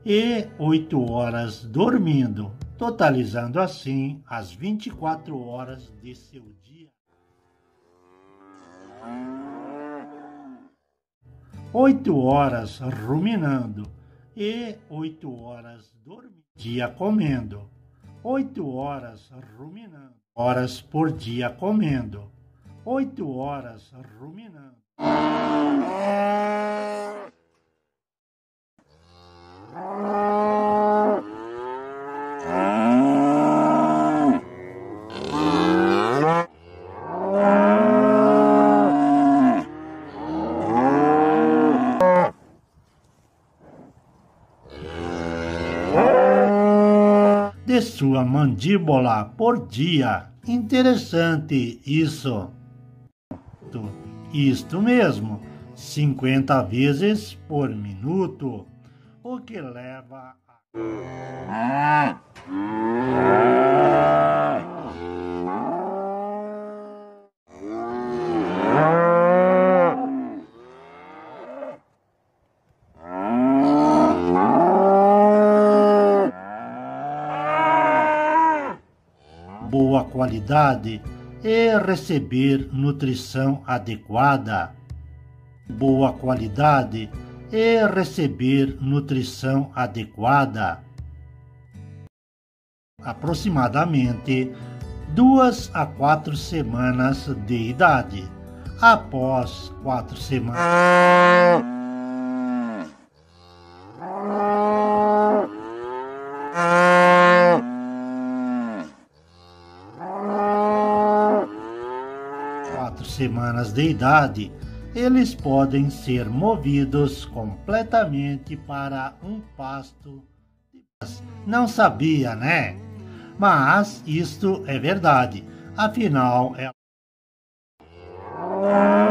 e 8 horas dormindo, totalizando assim as 24 horas de seu dia. 8 horas ruminando e 8 horas dormindo, dia comendo. 8 horas ruminando, horas por dia comendo. 8 horas ruminando. De sua mandíbula por dia. Interessante isso. Isto mesmo, 50 vezes por minuto, o que leva a... boa qualidade e receber nutrição adequada. Boa qualidade e receber nutrição adequada. Aproximadamente 2 a 4 semanas de idade. Após 4 semanas. Semanas de idade, eles podem ser movidos completamente para um pasto. Não sabia, né? Mas isto é verdade. Afinal, é